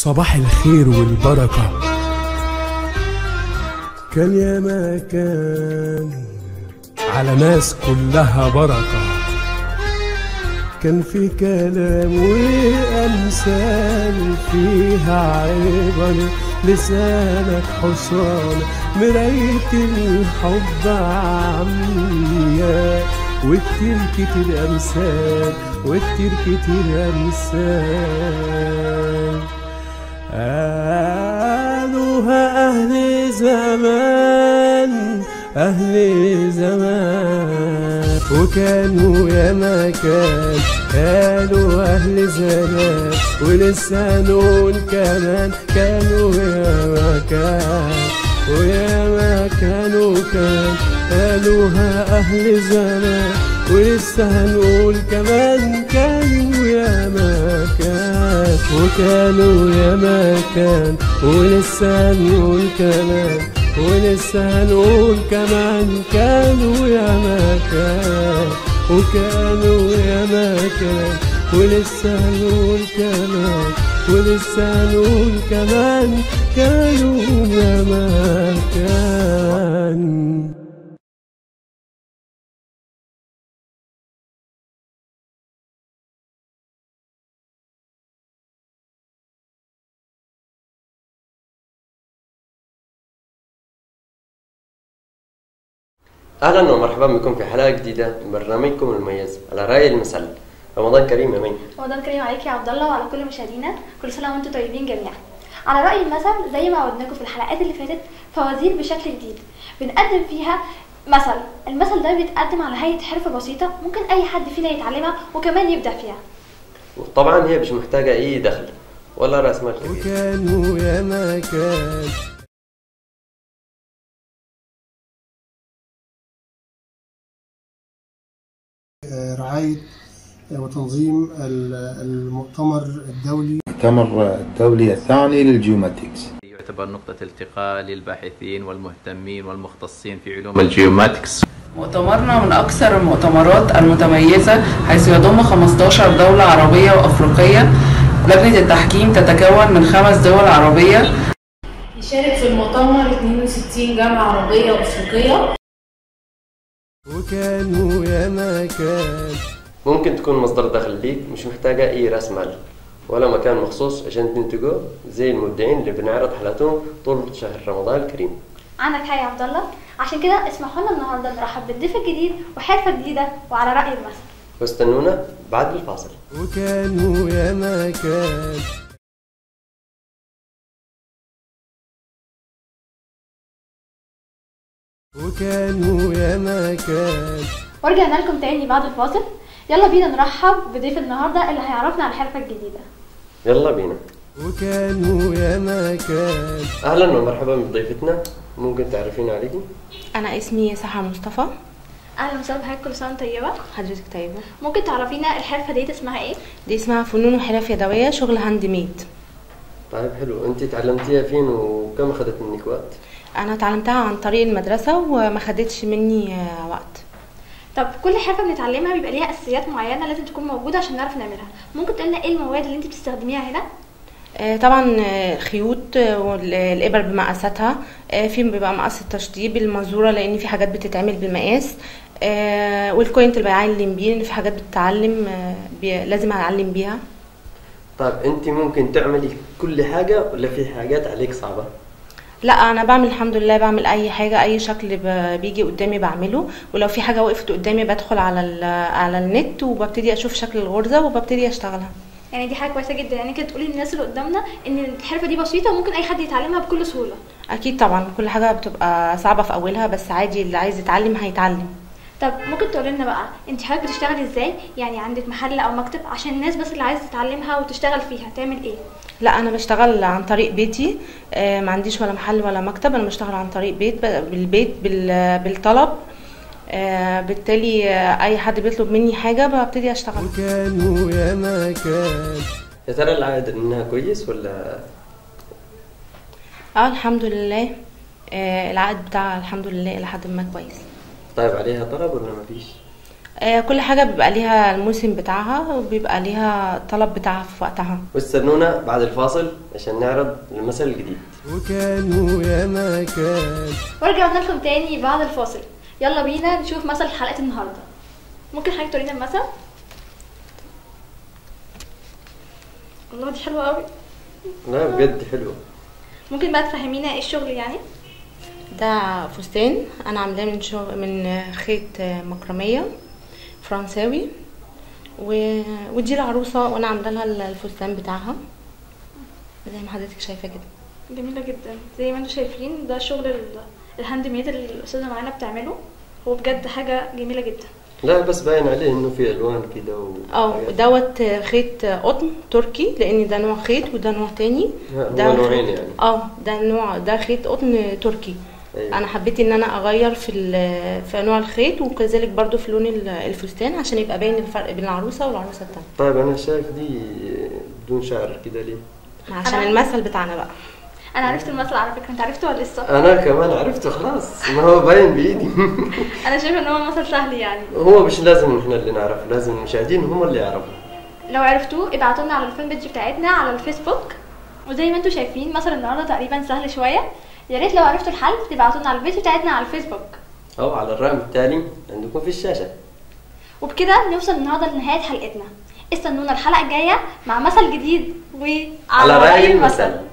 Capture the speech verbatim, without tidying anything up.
صباح الخير والبركة. كان يا مكان على ناس كلها بركة، كان في كلام وأمثال فيها عبر، لسانك حصان مراية الحب عمياء، وكتير كتير أمثال وكتير كتير أمثال قالوها أهل زمان أهل زمان، وكانوا يا مكان قالوا أهل زمان، ولسه نقول كمان كانوا يا مكان، ويا مكان وكان قالوها أهل زمان، ولسه هنقول كمان كانوا يا مكان، وكانوا يا مكان، ولسه هنقول كمان، ولسه هنقول كمان كانوا يا مكان، وكانوا يا مكان، ولسه هنقول كمان، ولسه هنقول كمان كانوا يا مكان. اهلا ومرحبا بكم في حلقه جديده من برنامجكم المميز على رأي المثل. رمضان كريم يا مين. رمضان كريم عليك يا عبد الله وعلى كل مشاهدينا، كل سنه وانتم طيبين جميعا. على رأي المثل زي ما عودناكم في الحلقات اللي فاتت فوازير بشكل جديد بنقدم فيها مثل. المثل ده بيتقدم على هيئه حرفه بسيطه ممكن اي حد فينا يتعلمها وكمان يبدع فيها. وطبعا هي مش محتاجه اي دخل ولا راس مال كبير. وكانوا يا مكان رعاية وتنظيم المؤتمر الدولي المؤتمر الدولي الثاني للجيوماتكس، يعتبر نقطة التقاء للباحثين والمهتمين والمختصين في علوم الجيوماتكس. مؤتمرنا من أكثر المؤتمرات المتميزة حيث يضم خمسة عشر دولة عربية وأفريقية. لجنة التحكيم تتكون من خمس دول عربية. يشارك في المؤتمر اثنين وستين جامعة عربية وأفريقية. وكانوا يا مكان ممكن تكون مصدر دخل ليك، مش محتاجه اي راس مال ولا مكان مخصوص عشان تنتجه، زي المبدعين اللي بنعرض حلقاتهم طول شهر رمضان الكريم. عندك حق يا عبد الله، عشان كده اسمحوا لنا النهارده نرحب بالضيف الجديد وحرفه جديده وعلى رأي المثل. واستنونا بعد الفاصل. وكانوا يا مكان وكانوا يا مكان ورجعنا لكم تاني بعد الفاصل. يلا بينا نرحب بضيف النهارده اللي هيعرفنا على الحرفه الجديده. يلا بينا. وكانوا يا مكان اهلا ومرحبا بضيفتنا، ممكن تعرفينا عليكي؟ انا اسمي سحر مصطفى. اهلا وسهلا بحضرتك، كل سنه طيبه. حضرتك طيبه. ممكن تعرفينا الحرفه دي اسمها ايه؟ دي اسمها فنون وحرف يدويه، شغل هاند ميد. طيب حلو، انت اتعلمتيها فين وكم اخذت منك وقت؟ انا اتعلمتها عن طريق المدرسه وما خدتش مني وقت. طب كل حرفه بنتعلمها بيبقى ليها اساسيات معينه لازم تكون موجوده عشان نعرف نعملها. ممكن تقول لنا ايه المواد اللي انت بتستخدميها هنا؟ آه طبعا الخيوط والابر بمقاساتها، آه في بيبقى مقاس التشطيب، المنظوره لان في حاجات بتتعمل بالمقاس، آه والكوينت اللي بعلم بيه لان في حاجات بتتعلم آه لازم اعلم بيها. طيب انت ممكن تعملي كل حاجه ولا في حاجات عليك صعبه؟ لا انا بعمل الحمد لله، بعمل اي حاجه، اي شكل بيجي قدامي بعمله، ولو في حاجه وقفت قدامي بدخل على على النت وببتدي اشوف شكل الغرزه وببتدي اشتغلها. يعني دي حاجه كويسه جدا، يعني كده تقولي للناس اللي قدامنا ان الحرفه دي بسيطه وممكن اي حد يتعلمها بكل سهوله. اكيد طبعا، كل حاجه بتبقى صعبه في اولها بس عادي اللي عايز يتعلم هيتعلم. طب ممكن تقولي لنا بقى انت حضرتك بتشتغلي ازاي؟ يعني عندك محل او مكتب عشان الناس بس اللي عايزه تتعلمها وتشتغل فيها تعمل ايه؟ لا انا بشتغل عن طريق بيتي، آه ما عنديش ولا محل ولا مكتب، انا بشتغل عن طريق بيت بالبيت بالطلب، آه بالتالي آه اي حد بيطلب مني حاجه ببتدي اشتغل. وكانوا يا مكان يا ترى العائد انها كويس ولا؟ اه الحمد لله، آه العائد بتاعها الحمد لله الى حد ما كويس. طيب عليها طلب ولا ما فيش؟ آه، كل حاجة بيبقى ليها الموسم بتاعها وبيبقى ليها الطلب بتاعها في وقتها. واستنونا بعد الفاصل عشان نعرض المثل الجديد. وكانوا يا ما كان. ورجعنا لكم تاني بعد الفاصل. يلا بينا نشوف مثل حلقة النهاردة. ممكن حضرتك تورينا المثل؟ الله دي حلوة قوي. لا بجد حلوة. ممكن بقى تفهمينا ايه الشغل يعني؟ ده فستان انا عاملاه من شغل من خيط مكرمية فرنساوي و... ودي العروسة وانا عامله لها الفستان بتاعها زي ما حضرتك شايفة كده. جميلة جدا. زي ما انتم شايفين ده شغل ال- الهاند ميد اللي الاستاذة معانا بتعمله. هو بجد حاجة جميلة جدا. لا بس باين عليه انه في الوان كده و اه دوت خيط قطن تركي لان ده نوع خيط وده نوع تاني. ده هو نوعين يعني. اه ده نوع ده خيط قطن تركي. أيوة. انا حبيت ان انا اغير في في نوع الخيط وكذلك برضو في لون الفستان عشان يبقى باين الفرق بين العروسه والعروسه التانية. طيب انا شايف دي بدون شعر كده ليه؟ عشان المثل بتاعنا بقى. انا عرفت المثل على فكرة، انت عرفته ولا لسه؟ انا كمان عرفته خلاص، ما هو باين بايدي. انا شايفة ان هو مثل سهل يعني. هو مش لازم احنا اللي نعرف، لازم المشاهدين هم اللي يعرفوا. لو عرفتوه ابعتوا لنا على الفان بيج بتاعتنا على الفيسبوك. وزي ما انتم شايفين مثل النهارده تقريبا سهل شويه. يا ريت لو عرفتوا الحل تبعتوا لنا على البيج بتاعتنا على الفيسبوك او على الرقم التالي عندكم في الشاشه. وبكده نوصل النهارده لنهايه حلقتنا. استنونا الحلقه الجايه مع مثل جديد وعلى على رأي رأي المثل. المثل.